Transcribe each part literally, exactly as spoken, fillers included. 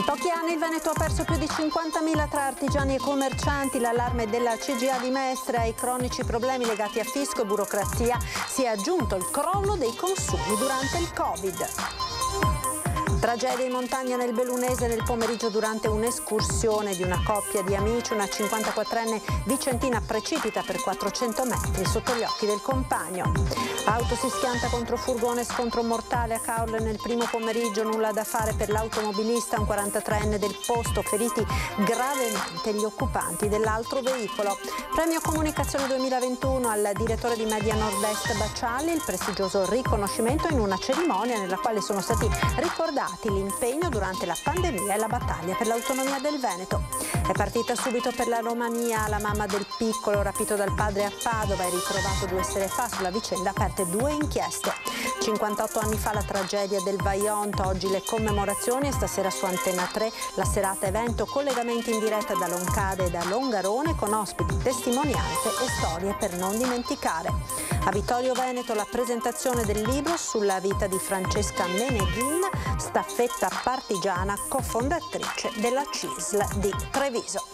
In pochi anni il Veneto ha perso più di cinquantamila tra artigiani e commercianti. L'allarme della C G I A di Mestre ai cronici problemi legati a fisco e burocrazia si è aggiunto il crollo dei consumi durante il Covid. Tragedia in montagna nel Bellunese nel pomeriggio durante un'escursione di una coppia di amici. Una cinquantaquattrenne vicentina precipita per quattrocento metri sotto gli occhi del compagno. Auto si schianta contro furgone, scontro mortale a Caorle nel primo pomeriggio. Nulla da fare per l'automobilista, un quarantatreenne del posto, feriti gravemente gli occupanti dell'altro veicolo. Premio Comunicazione duemilaventuno al direttore di Media Nord-Est Baccialli, il prestigioso riconoscimento in una cerimonia nella quale sono stati ricordati l'impegno durante la pandemia e la battaglia per l'autonomia del Veneto. È partita subito per la Romania la mamma del piccolo rapito dal padre a Padova e ritrovato due sere fa. Sulla vicenda aperte due inchieste. cinquantotto anni fa la tragedia del Vajont, oggi le commemorazioni e stasera su Antena tre la serata evento, collegamenti in diretta da Loncade e da Longarone con ospiti, testimonianze e storie per non dimenticare. A Vittorio Veneto la presentazione del libro sulla vita di Francesca Meneghin, staffetta partigiana, cofondatrice della C I S L di Treviso.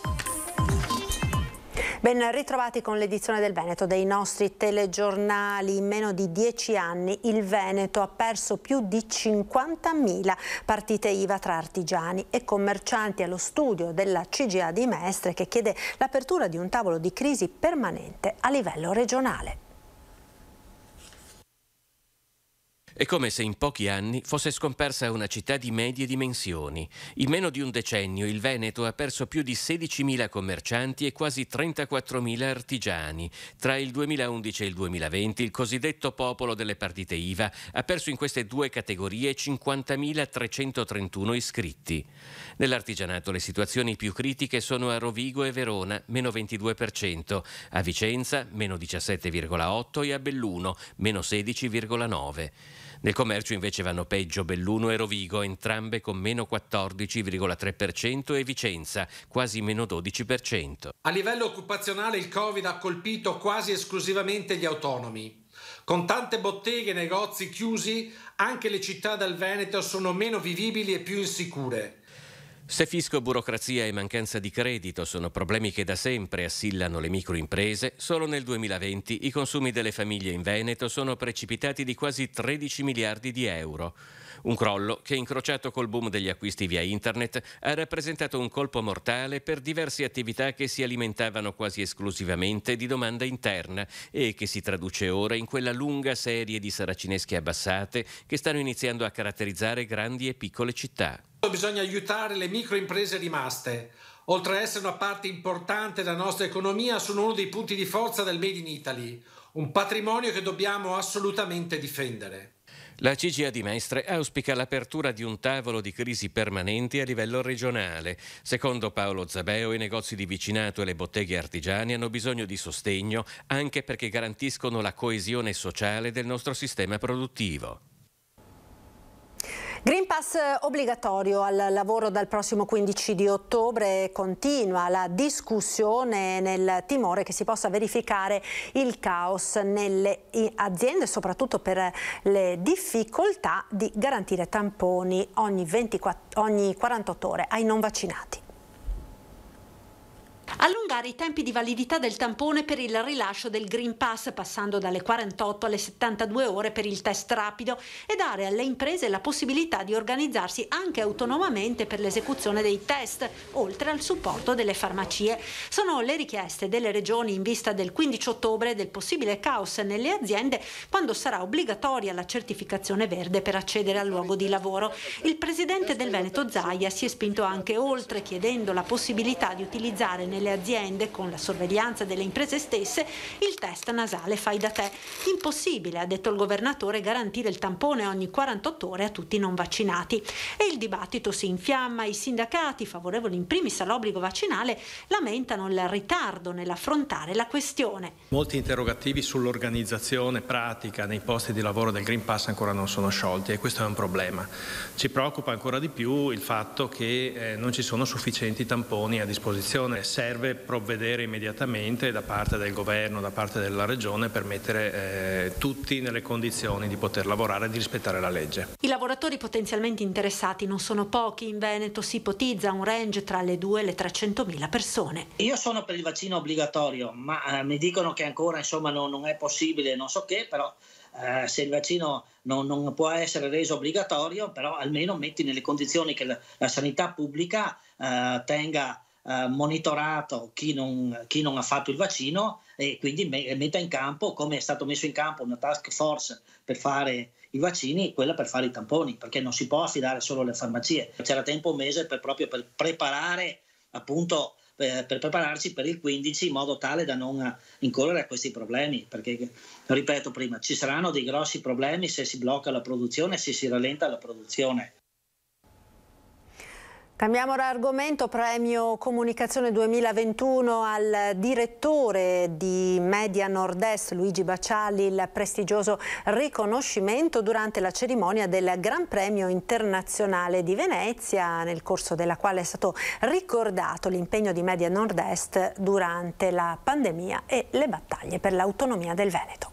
Ben ritrovati con l'edizione del Veneto dei nostri telegiornali. In meno di dieci anni il Veneto ha perso più di cinquantamila partite I V A tra artigiani e commercianti. Allo studio della C G I A di Mestre, che chiede l'apertura di un tavolo di crisi permanente a livello regionale. È come se in pochi anni fosse scomparsa una città di medie dimensioni. In meno di un decennio il Veneto ha perso più di sedicimila commercianti e quasi trentaquattromila artigiani. Tra il duemilaundici e il duemilaventi il cosiddetto popolo delle partite I V A ha perso in queste due categorie cinquantamilatrecentotrentuno iscritti. Nell'artigianato le situazioni più critiche sono a Rovigo e Verona, meno ventidue per cento, a Vicenza, meno diciassette virgola otto per cento e a Belluno, meno sedici virgola nove per cento. Nel commercio invece vanno peggio Belluno e Rovigo, entrambe con meno quattordici virgola tre per cento e Vicenza quasi meno dodici per cento. A livello occupazionale il Covid ha colpito quasi esclusivamente gli autonomi. Con tante botteghe e negozi chiusi, anche le città del Veneto sono meno vivibili e più insicure. Se fisco, burocrazia e mancanza di credito sono problemi che da sempre assillano le microimprese, solo nel duemilaventi i consumi delle famiglie in Veneto sono precipitati di quasi tredici miliardi di euro. Un crollo che, incrociato col boom degli acquisti via internet, ha rappresentato un colpo mortale per diverse attività che si alimentavano quasi esclusivamente di domanda interna e che si traduce ora in quella lunga serie di saracinesche abbassate che stanno iniziando a caratterizzare grandi e piccole città. Bisogna aiutare le microimprese rimaste. Oltre a essere una parte importante della nostra economia, sono uno dei punti di forza del Made in Italy, un patrimonio che dobbiamo assolutamente difendere. La C G I A di Mestre auspica l'apertura di un tavolo di crisi permanenti a livello regionale. Secondo Paolo Zabeo, i negozi di vicinato e le botteghe artigiane hanno bisogno di sostegno anche perché garantiscono la coesione sociale del nostro sistema produttivo. Green Pass obbligatorio al lavoro dal prossimo quindici di ottobre. Continua la discussione nel timore che si possa verificare il caos nelle aziende, soprattutto per le difficoltà di garantire tamponi ogni, ventiquattro, ogni quarantotto ore ai non vaccinati. Allungare i tempi di validità del tampone per il rilascio del Green Pass, passando dalle quarantotto alle settantadue ore per il test rapido, e dare alle imprese la possibilità di organizzarsi anche autonomamente per l'esecuzione dei test, oltre al supporto delle farmacie. Sono le richieste delle regioni in vista del quindici ottobre e del possibile caos nelle aziende quando sarà obbligatoria la certificazione verde per accedere al luogo di lavoro. Il presidente del Veneto Zaia si è spinto anche oltre, chiedendo la possibilità di utilizzare nelle aziende, con la sorveglianza delle imprese stesse, il test nasale fai da te. Impossibile, ha detto il governatore, garantire il tampone ogni quarantotto ore a tutti i non vaccinati. E il dibattito si infiamma. I sindacati, favorevoli in primis all'obbligo vaccinale, lamentano il ritardo nell'affrontare la questione. Molti interrogativi sull'organizzazione pratica nei posti di lavoro del Green Pass ancora non sono sciolti e questo è un problema. Ci preoccupa ancora di più il fatto che eh, non ci sono sufficienti tamponi a disposizione. Serve serve provvedere immediatamente da parte del governo, da parte della regione, per mettere eh, tutti nelle condizioni di poter lavorare e di rispettare la legge. I lavoratori potenzialmente interessati non sono pochi. In Veneto si ipotizza un range tra le due e le trecentomila persone. Io sono per il vaccino obbligatorio, ma eh, mi dicono che ancora insomma non, non è possibile, non so che, però eh, se il vaccino non, non può essere reso obbligatorio, però almeno metti nelle condizioni che la, la sanità pubblica eh, tenga eh, monitorato chi non, chi non ha fatto il vaccino, e quindi me, metta in campo, come è stato messo in campo una task force per fare i vaccini, quella per fare i tamponi, perché non si può affidare solo alle farmacie. C'era tempo un mese per, proprio per preparare appunto per, per prepararci per il quindici, in modo tale da non incorrere a questi problemi, perché ripeto prima, ci saranno dei grossi problemi se si blocca la produzione, se si rallenta la produzione. Cambiamo argomento. Premio Comunicazione duemilaventuno al direttore di Media Nord-Est Luigi Bacciali, il prestigioso riconoscimento durante la cerimonia del Gran Premio Internazionale di Venezia, nel corso della quale è stato ricordato l'impegno di Media Nord-Est durante la pandemia e le battaglie per l'autonomia del Veneto.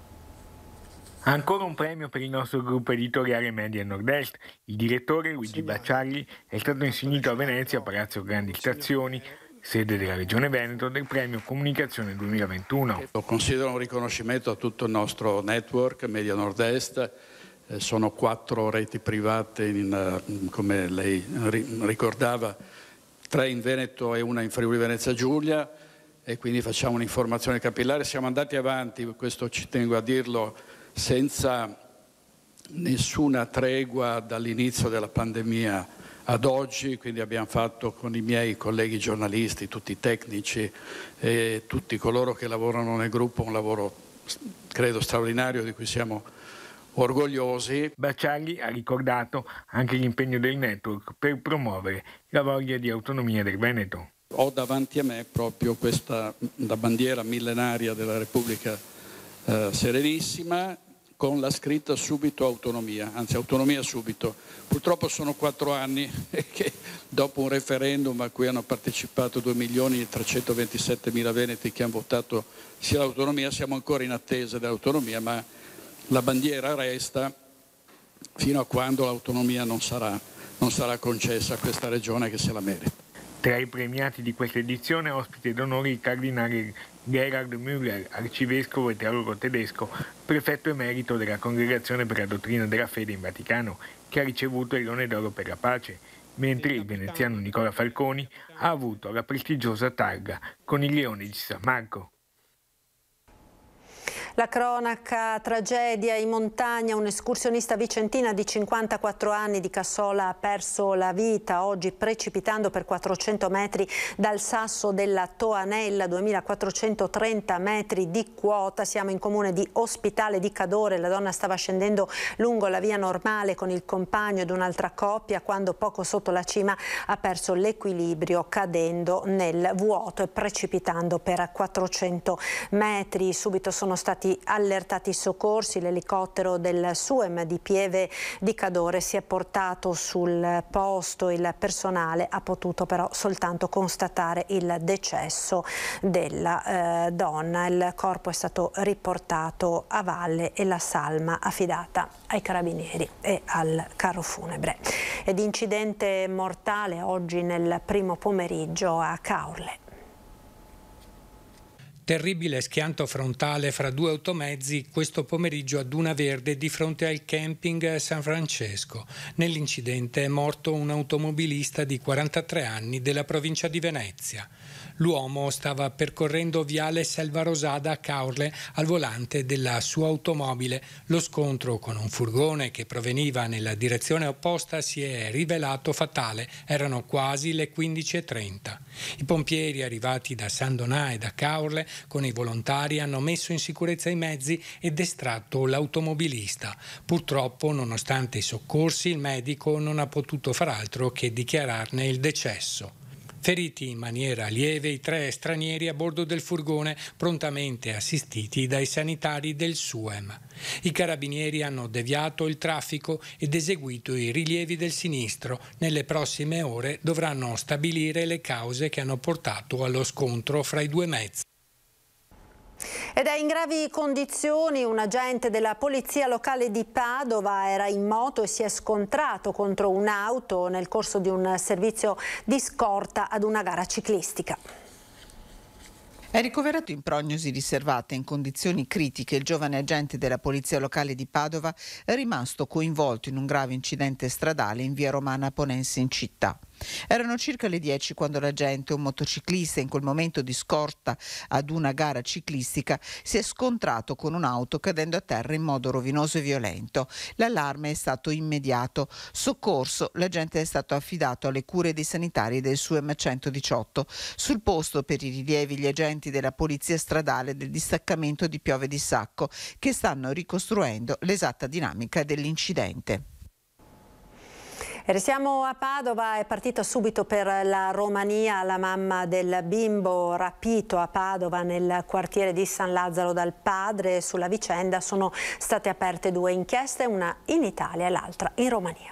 Ancora un premio per il nostro gruppo editoriale Media Nord-Est. Il direttore Luigi Bacciali è stato insignito a Venezia, a Palazzo Grandi Stazioni, sede della Regione Veneto, del premio Comunicazione duemilaventuno. Lo considero un riconoscimento a tutto il nostro network Media Nord-Est. Eh, sono quattro reti private, in, come lei ricordava, tre in Veneto e una in Friuli Venezia Giulia, e quindi facciamo un'informazione capillare. Siamo andati avanti, questo ci tengo a dirlo, senza nessuna tregua dall'inizio della pandemia ad oggi, quindi abbiamo fatto con i miei colleghi giornalisti, tutti i tecnici e tutti coloro che lavorano nel gruppo un lavoro credo straordinario di cui siamo orgogliosi. Bacciali ha ricordato anche l'impegno del network per promuovere la voglia di autonomia del Veneto. Ho davanti a me proprio questa la bandiera millenaria della Repubblica eh, Serenissima, con la scritta subito autonomia, anzi autonomia subito. Purtroppo sono quattro anni che dopo un referendum a cui hanno partecipato due milioni e trecentoventisettemila veneti che hanno votato sia l'autonomia, siamo ancora in attesa dell'autonomia, ma la bandiera resta fino a quando l'autonomia non sarà, non sarà concessa a questa regione che se la merita. Tra i premiati di questa edizione, ospite d'onore il cardinale Gerhard Müller, arcivescovo e teologo tedesco, prefetto emerito della Congregazione per la Dottrina della Fede in Vaticano, che ha ricevuto il Leone d'Oro per la pace, mentre il veneziano Nicola Falconi ha avuto la prestigiosa targa con il Leone di San Marco. La cronaca, tragedia in montagna, un'escursionista vicentina di cinquantaquattro anni di Cassola ha perso la vita oggi precipitando per quattrocento metri dal sasso della Toanella, duemilaquattrocentotrenta metri di quota. Siamo in comune di Ospitale di Cadore. La donna stava scendendo lungo la via normale con il compagno ed un'altra coppia quando poco sotto la cima ha perso l'equilibrio cadendo nel vuoto e precipitando per quattrocento metri. Subito sono stati allertati i soccorsi, l'elicottero del SUEM di Pieve di Cadore si è portato sul posto, il personale ha potuto però soltanto constatare il decesso della eh, donna. Il corpo è stato riportato a valle e la salma affidata ai carabinieri e al carro funebre. Ed incidente mortale oggi nel primo pomeriggio a Caorle. Terribile schianto frontale fra due automezzi questo pomeriggio a Duna Verde di fronte al camping San Francesco. Nell'incidente è morto un automobilista di quarantatré anni della provincia di Venezia. L'uomo stava percorrendo viale Selva Rosada a Caorle al volante della sua automobile. Lo scontro con un furgone che proveniva nella direzione opposta si è rivelato fatale. Erano quasi le quindici e trenta. I pompieri arrivati da San Donà e da Caorle con i volontari hanno messo in sicurezza i mezzi ed estratto l'automobilista. Purtroppo, nonostante i soccorsi, il medico non ha potuto far altro che dichiararne il decesso. Feriti in maniera lieve i tre stranieri a bordo del furgone, prontamente assistiti dai sanitari del SUEM. I carabinieri hanno deviato il traffico ed eseguito i rilievi del sinistro. Nelle prossime ore dovranno stabilire le cause che hanno portato allo scontro fra i due mezzi. Ed è in gravi condizioni. Un agente della polizia locale di Padova era in moto e si è scontrato contro un'auto nel corso di un servizio di scorta ad una gara ciclistica. È ricoverato in prognosi riservata in condizioni critiche il giovane agente della polizia locale di Padova, rimasto coinvolto in un grave incidente stradale in via Romana Ponense in città. Erano circa le dieci quando l'agente, un motociclista, in quel momento di scorta ad una gara ciclistica, si è scontrato con un'auto cadendo a terra in modo rovinoso e violento. L'allarme è stato immediato. Soccorso, l'agente è stato affidato alle cure dei sanitari del SUEM centodiciotto. Sul posto per i rilievi gli agenti della polizia stradale del distaccamento di Piove di Sacco, che stanno ricostruendo l'esatta dinamica dell'incidente. E restiamo a Padova. È partita subito per la Romania la mamma del bimbo rapito a Padova nel quartiere di San Lazzaro dal padre. Sulla vicenda sono state aperte due inchieste, una in Italia e l'altra in Romania.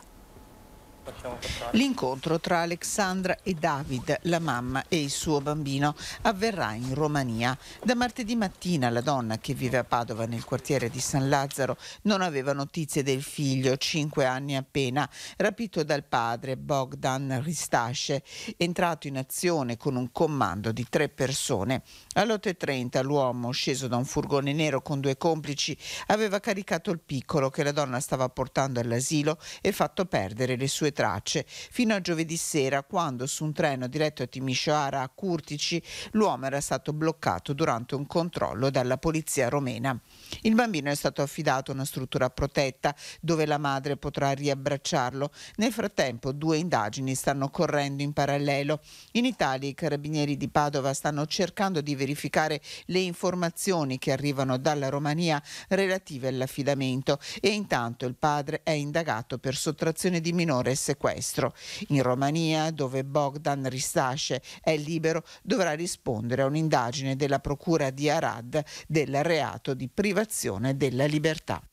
L'incontro tra Alexandra e David, la mamma e il suo bambino, avverrà in Romania. Da martedì mattina la donna, che vive a Padova nel quartiere di San Lazzaro, non aveva notizie del figlio, cinque anni appena, rapito dal padre Bogdan Ristasce, entrato in azione con un comando di tre persone. Alle otto e trenta l'uomo, sceso da un furgone nero con due complici, aveva caricato il piccolo che la donna stava portando all'asilo e fatto perdere le sue tracce fino a giovedì sera, quando su un treno diretto a Timișoara a Curtici l'uomo era stato bloccato durante un controllo dalla polizia romena. Il bambino è stato affidato a una struttura protetta dove la madre potrà riabbracciarlo. Nel frattempo due indagini stanno correndo in parallelo. In Italia i carabinieri di Padova stanno cercando di verificare le informazioni che arrivano dalla Romania relative all'affidamento e intanto il padre è indagato per sottrazione di minore e sequestro. In Romania, dove Bogdan Ristasce è libero, dovrà rispondere a un'indagine della procura di Arad del reato di privazione della libertà.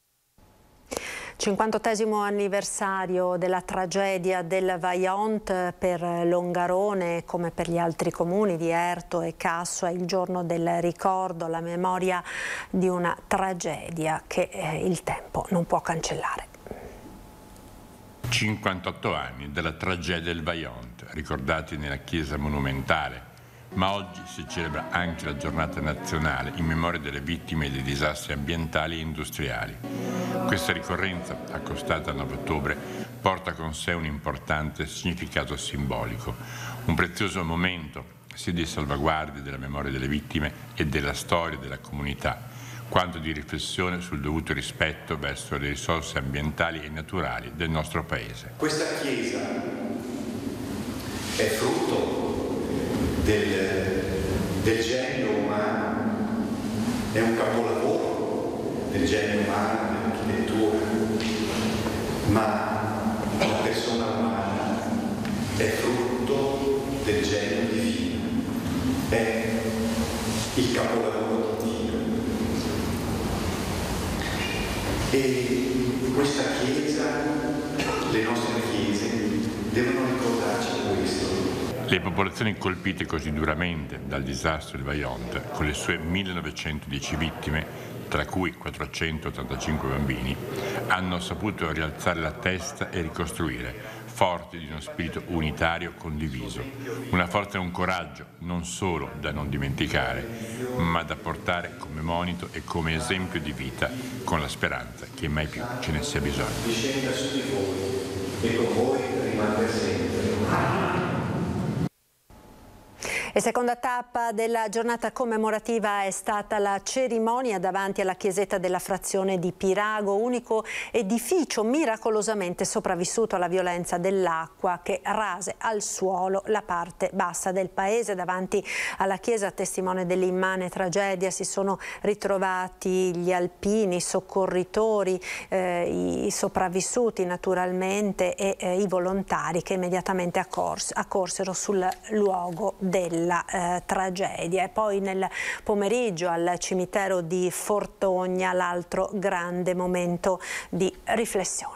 cinquantottesimo anniversario della tragedia del Vajont. Per Longarone, come per gli altri comuni di Erto e Casso, è il giorno del ricordo, la memoria di una tragedia che eh, il tempo non può cancellare. cinquantotto anni dalla tragedia del Vajont, ricordati nella chiesa monumentale, ma oggi si celebra anche la giornata nazionale in memoria delle vittime dei disastri ambientali e industriali. Questa ricorrenza, accostata al nove ottobre, porta con sé un importante significato simbolico, un prezioso momento sia di salvaguardia della memoria delle vittime e della storia della comunità, quanto di riflessione sul dovuto rispetto verso le risorse ambientali e naturali del nostro Paese. Questa chiesa è frutto del, del genio umano, è un capolavoro del genio umano, dell'architettura, ma la persona umana è frutto del genio divino, è il capolavoro di Dio. E questa Chiesa, le nostre chiese, devono ricordarci questo. Le popolazioni colpite così duramente dal disastro del Vajont, con le sue millenovecentodieci vittime, tra cui quattrocentottantacinque bambini, hanno saputo rialzare la testa e ricostruire, forti di uno spirito unitario condiviso, una forza e un coraggio non solo da non dimenticare, ma da portare come monito e come esempio di vita, con la speranza che mai più ce ne sia bisogno. Discenda su di voi e con voi rimane sempre. E seconda tappa della giornata commemorativa è stata la cerimonia davanti alla chiesetta della frazione di Pirago, unico edificio miracolosamente sopravvissuto alla violenza dell'acqua che rase al suolo la parte bassa del paese. Davanti alla chiesa, testimone dell'immane tragedia, si sono ritrovati gli alpini, i soccorritori, eh, i sopravvissuti naturalmente e eh, i volontari che immediatamente accors- accorsero sul luogo della eh, tragedia. E poi nel pomeriggio al cimitero di Fortogna l'altro grande momento di riflessione.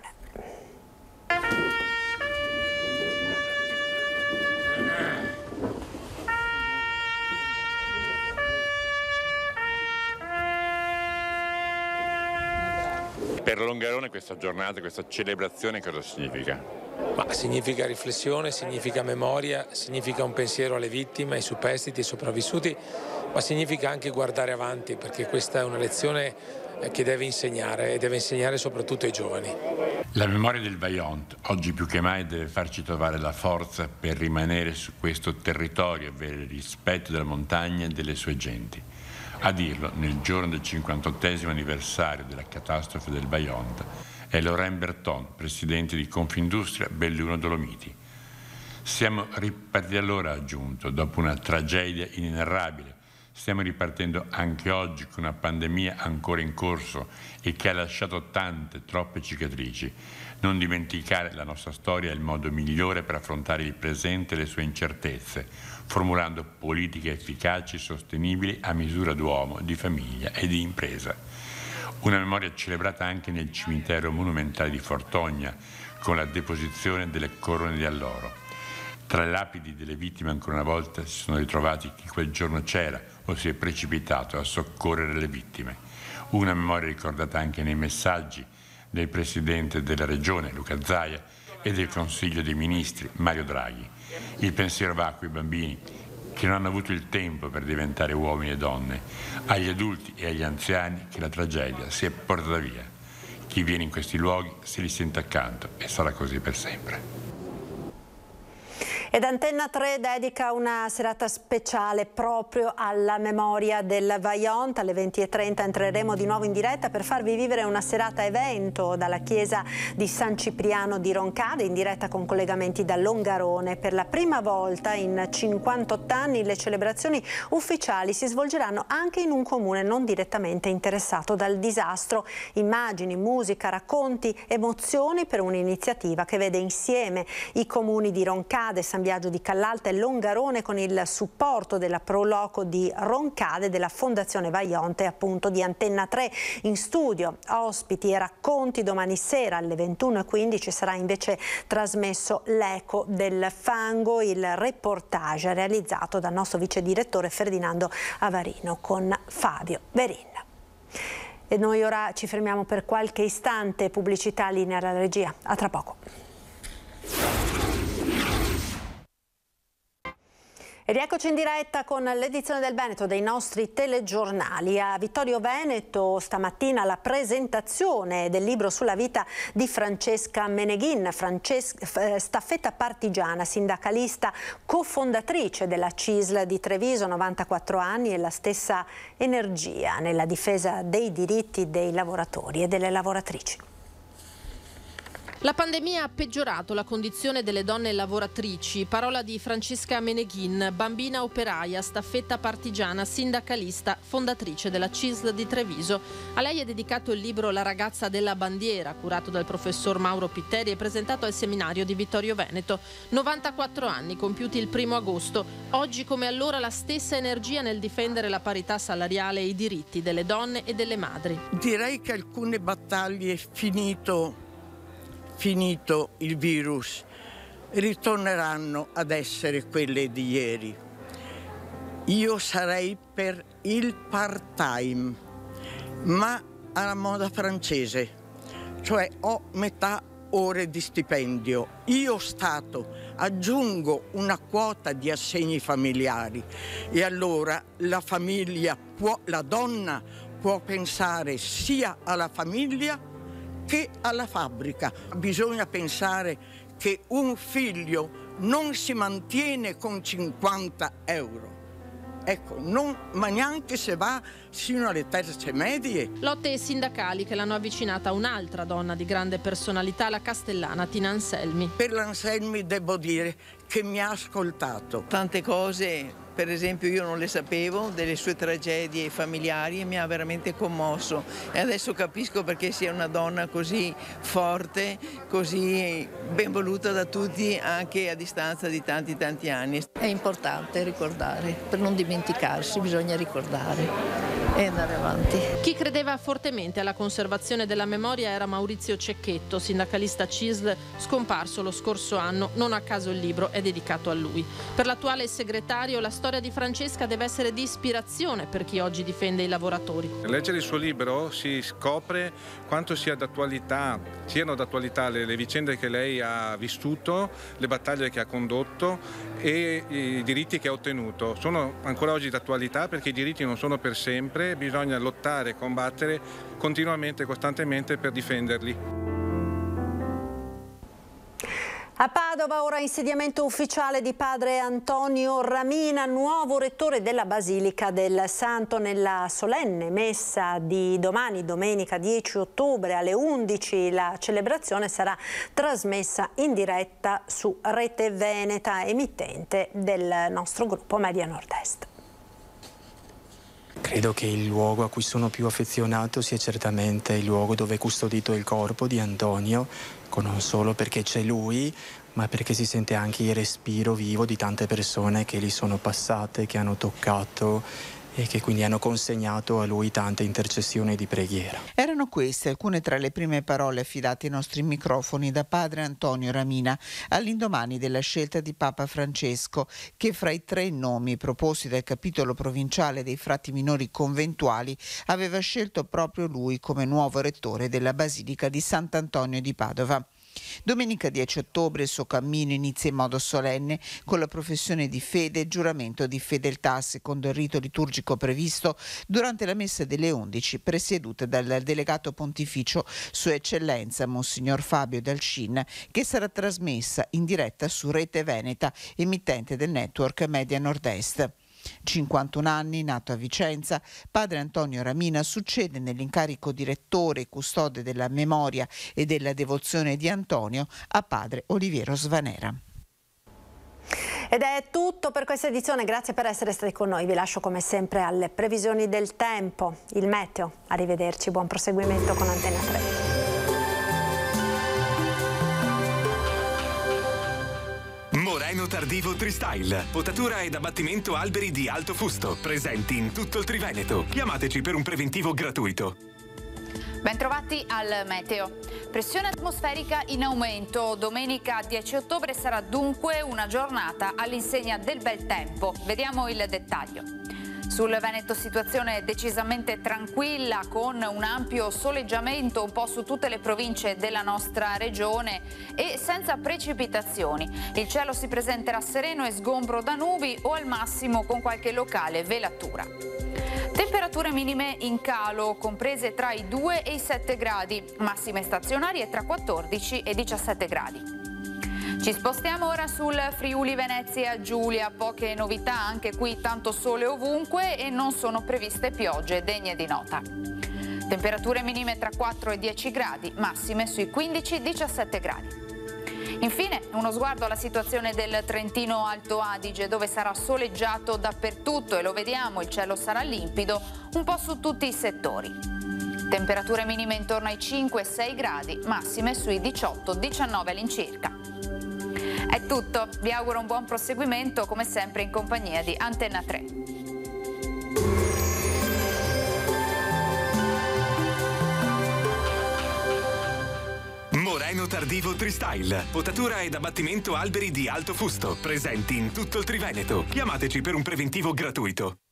Per Longarone questa giornata, questa celebrazione cosa significa? Ma significa riflessione, significa memoria, significa un pensiero alle vittime, ai superstiti, ai sopravvissuti, ma significa anche guardare avanti, perché questa è una lezione che deve insegnare e deve insegnare soprattutto ai giovani. La memoria del Vajont oggi più che mai deve farci trovare la forza per rimanere su questo territorio, avere il rispetto della montagna e delle sue genti. A dirlo, nel giorno del cinquantottesimo anniversario della catastrofe del Vajont, è Laurent Berton, presidente di Confindustria Belluno Dolomiti. Siamo ripartiti allora, ha aggiunto, dopo una tragedia inenarrabile. Stiamo ripartendo anche oggi con una pandemia ancora in corso e che ha lasciato tante, troppe cicatrici. Non dimenticare la nostra storia è il modo migliore per affrontare il presente e le sue incertezze, formulando politiche efficaci e sostenibili a misura d'uomo, di famiglia e di impresa. Una memoria celebrata anche nel cimitero monumentale di Fortogna, con la deposizione delle corone di alloro. Tra le lapidi delle vittime ancora una volta si sono ritrovati chi quel giorno c'era o si è precipitato a soccorrere le vittime. Una memoria ricordata anche nei messaggi del Presidente della Regione, Luca Zaia, e del Consiglio dei Ministri, Mario Draghi. Il pensiero va a quei bambini che non hanno avuto il tempo per diventare uomini e donne, agli adulti e agli anziani che la tragedia si è portata via. Chi viene in questi luoghi se li sente accanto e sarà così per sempre. Ed Antenna tre dedica una serata speciale proprio alla memoria del Vajont. Alle venti e trenta entreremo di nuovo in diretta per farvi vivere una serata evento dalla chiesa di San Cipriano di Roncade, in diretta con collegamenti da Longarone. Per la prima volta in cinquantotto anni le celebrazioni ufficiali si svolgeranno anche in un comune non direttamente interessato dal disastro. Immagini, musica, racconti, emozioni per un'iniziativa che vede insieme i comuni di Roncade, San Biagio di Callalta e Longarone, con il supporto della Proloco di Roncade, della Fondazione Vajont e appunto di Antenna tre. In studio ospiti e racconti. Domani sera alle ventuno e quindici sarà invece trasmesso L'Eco del Fango, il reportage realizzato dal nostro vice direttore Ferdinando Avarino con Fabio Verin. E noi ora ci fermiamo per qualche istante, pubblicità, linea alla regia. A tra poco. E rieccoci in diretta con l'edizione del Veneto dei nostri telegiornali. A Vittorio Veneto stamattina la presentazione del libro sulla vita di Francesca Meneghin, Frances- staffetta partigiana, sindacalista, cofondatrice della C I S L di Treviso, novantaquattro anni e la stessa energia nella difesa dei diritti dei lavoratori e delle lavoratrici. La pandemia ha peggiorato la condizione delle donne lavoratrici. Parola di Francesca Meneghin, bambina operaia, staffetta partigiana, sindacalista, fondatrice della C I S L di Treviso. A lei è dedicato il libro La ragazza della bandiera, curato dal professor Mauro Pitteri e presentato al seminario di Vittorio Veneto. novantaquattro anni, compiuti il primo agosto. Oggi come allora la stessa energia nel difendere la parità salariale e i diritti delle donne e delle madri. Direi che alcune battaglie finito finito il virus, ritorneranno ad essere quelle di ieri. Io sarei per il part-time, ma alla moda francese, cioè ho metà ore di stipendio. Io Stato aggiungo una quota di assegni familiari e allora la famiglia può, la donna può pensare sia alla famiglia che alla fabbrica. Bisogna pensare che un figlio non si mantiene con cinquanta euro. Ecco, non, ma neanche se va sino alle terze medie. Lotte sindacali che l'hanno avvicinata a un'altra donna di grande personalità, la castellana Tina Anselmi. Per l'Anselmi devo dire che mi ha ascoltato. Tante cose, per esempio, io non le sapevo, delle sue tragedie familiari, e mi ha veramente commosso. E adesso capisco perché sia una donna così forte, così ben voluta da tutti, anche a distanza di tanti tanti anni. È importante ricordare, per non dimenticarsi bisogna ricordare e andare avanti. Chi credeva fortemente alla conservazione della memoria era Maurizio Cecchetto, sindacalista C I S L scomparso lo scorso anno. Non a caso il libro è dedicato a lui. Per l'attuale segretario, la storia di Francesca deve essere di ispirazione per chi oggi difende i lavoratori. Nel leggere il suo libro si scopre quanto sia d'attualità, siano d'attualità le, le vicende che lei ha vissuto, le battaglie che ha condotto e i diritti che ha ottenuto. Sono ancora oggi d'attualità perché i diritti non sono per sempre. Bisogna lottare e combattere continuamente, costantemente per difenderli. A Padova ora insediamento ufficiale di padre Antonio Ramina, nuovo rettore della Basilica del Santo. Nella solenne messa di domani, domenica dieci ottobre alle undici, la celebrazione sarà trasmessa in diretta su Rete Veneta, emittente del nostro gruppo Media Nord-Est. Credo che il luogo a cui sono più affezionato sia certamente il luogo dove è custodito il corpo di Antonio, non solo perché c'è lui, ma perché si sente anche il respiro vivo di tante persone che lì sono passate, che hanno toccato e che quindi hanno consegnato a lui tante intercessioni di preghiera. Erano queste alcune tra le prime parole affidate ai nostri microfoni da padre Antonio Ramina all'indomani della scelta di Papa Francesco, che fra i tre nomi proposti dal capitolo provinciale dei frati minori conventuali aveva scelto proprio lui come nuovo rettore della Basilica di Sant'Antonio di Padova. Domenica dieci ottobre il suo cammino inizia in modo solenne con la professione di fede e giuramento di fedeltà secondo il rito liturgico previsto durante la messa delle undici, presieduta dal delegato pontificio Sua Eccellenza Monsignor Fabio Dalcin, che sarà trasmessa in diretta su Rete Veneta, emittente del network Media Nord-Est. cinquantuno anni, nato a Vicenza, padre Antonio Ramina succede nell'incarico di rettore e custode della memoria e della devozione di Antonio a padre Oliviero Svanera. Ed è tutto per questa edizione, grazie per essere stati con noi. Vi lascio come sempre alle previsioni del tempo, il meteo. Arrivederci, buon proseguimento con Antena tre. Moreno Tardivo Tristyle, potatura ed abbattimento alberi di alto fusto, presenti in tutto il Triveneto. Chiamateci per un preventivo gratuito. Bentrovati al meteo. Pressione atmosferica in aumento. Domenica dieci ottobre sarà dunque una giornata all'insegna del bel tempo. Vediamo il dettaglio. Sul Veneto situazione decisamente tranquilla, con un ampio soleggiamento un po' su tutte le province della nostra regione e senza precipitazioni. Il cielo si presenterà sereno e sgombro da nubi o al massimo con qualche locale velatura. Temperature minime in calo, comprese tra i due e i sette gradi, massime stazionarie tra quattordici e diciassette gradi. Ci spostiamo ora sul Friuli Venezia Giulia, poche novità anche qui, tanto sole ovunque e non sono previste piogge degne di nota. Temperature minime tra quattro e dieci gradi, massime sui quindici diciassette gradi. Infine uno sguardo alla situazione del Trentino Alto Adige, dove sarà soleggiato dappertutto e lo vediamo, il cielo sarà limpido un po' su tutti i settori. Temperature minime intorno ai cinque sei gradi, massime sui diciotto diciannove all'incirca. È tutto, vi auguro un buon proseguimento come sempre in compagnia di Antena tre. Moreno Tardivo Tristyle, potatura ed abbattimento alberi di alto fusto, presenti in tutto il Triveneto. Chiamateci per un preventivo gratuito.